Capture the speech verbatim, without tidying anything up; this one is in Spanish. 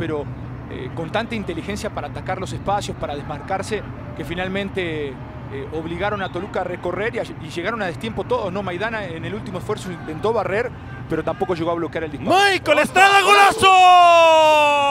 pero eh, con tanta inteligencia para atacar los espacios, para desmarcarse, que finalmente eh, obligaron a Toluca a recorrer y, a, y llegaron a destiempo todos, ¿no? Maidana en el último esfuerzo intentó barrer, pero tampoco llegó a bloquear el disparo. ¡Michael Estrada, golazo!